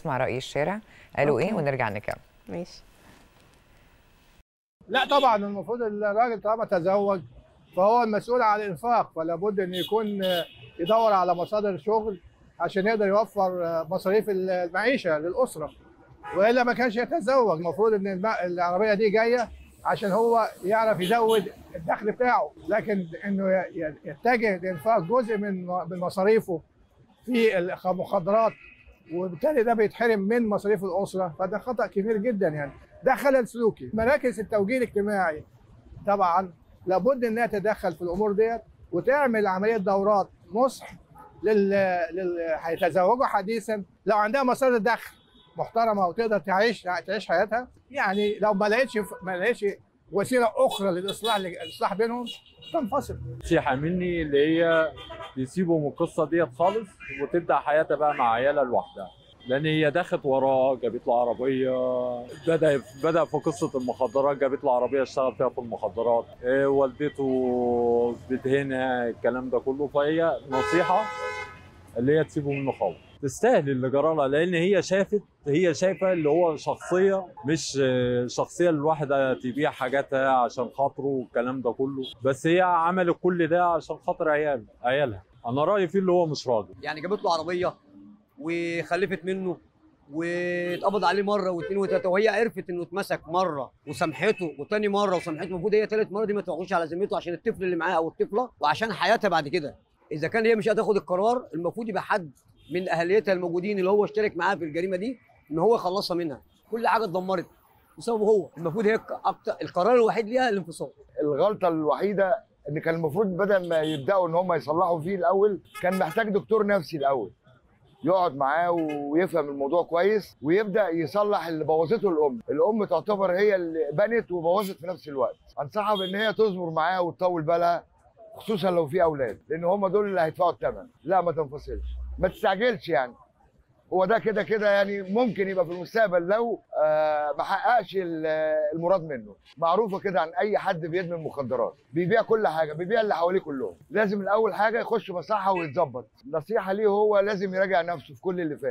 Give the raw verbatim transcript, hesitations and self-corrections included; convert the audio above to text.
نسمع رأي الشارع قالوا أوكي. ايه ونرجع نكمل. ماشي. لا طبعا المفروض الراجل طالما تزوج فهو المسؤول عن الانفاق، فلا بد ان يكون يدور على مصادر شغل عشان يقدر يوفر مصاريف المعيشه للاسره، والا ما كانش يتزوج. المفروض ان الم- العربيه دي جايه عشان هو يعرف يزود الدخل بتاعه، لكن انه ي- يتجه لانفاق جزء من من مصاريفه في المخدرات وبالتالي ده بيتحرم من مصاريف الاسره، فده خطا كبير جدا يعني. ده خلل سلوكي. مراكز التوجيه الاجتماعي طبعا لابد انها تتدخل في الامور ديت وتعمل عمليه دورات نصح لل لل هيتزوجوا حديثا، لو عندها مصادر دخل محترمه وتقدر تعيش تعيش حياتها، يعني لو ما لقيتش ما لقيتش وسيله اخرى للاصلاح الاصلاح بينهم تنفصل. نصيحة مني اللي هي يسيبوا من القصة ديت خالص وتبدأ حياتها بقى مع عيالها لوحدها، لأن هي دخلت وراه، جابت له عربية، بدأ بدأ في قصة المخدرات، جابت له عربية اشتغل فيها في المخدرات، إيه والدته بتهنا الكلام ده كله. فهي نصيحة اللي هي تسيبه منه خالص، تستاهل اللي جرالها، لان هي شافت هي شايفه اللي هو شخصيه مش شخصيه الواحده تبيع حاجاتها عشان خاطره والكلام ده كله، بس هي عملت كل ده عشان خاطر عيال عيالها. انا رايي فيه اللي هو مش راجل. يعني جابت له عربيه وخلفت منه واتقبض عليه مره واثنين وثلاثه، وهي عرفت انه اتمسك مره وسامحته وتاني مره وسامحته. المفروض هي ثالث مره دي ما تاخدش على ذمته عشان الطفل اللي معاها او الطفله وعشان حياتها بعد كده. اذا كان هي مش هتاخد القرار المفروض يبقى حد من اهليتها الموجودين اللي هو اشترك معاها في الجريمه دي ان هو يخلصها منها. كل حاجه اتدمرت بسببه هو. المفروض هي أكتر القرار الوحيد ليها الانفصال. الغلطه الوحيده ان كان المفروض بدل ما يبداوا ان هم يصلحوا فيه الاول، كان محتاج دكتور نفسي الاول يقعد معاه ويفهم الموضوع كويس ويبدا يصلح اللي بوظته الام. الام تعتبر هي اللي بنت وبوظت في نفس الوقت. انصحها بان هي تصبر معاه وتطول بالها، خصوصا لو في اولاد، لان هم دول اللي هيدفعوا الثمن. لا ما تنفصلش، ما تستعجلش. يعني هو ده كده كده يعني ممكن يبقى في المستقبل لو آه ما حققش المراد منه. معروفه كده عن اي حد بيدمن مخدرات، بيبيع كل حاجه، بيبيع اللي حواليه كلهم. لازم الاول حاجه يخش مصحه ويتظبط. نصيحه ليه هو لازم يراجع نفسه في كل اللي فات.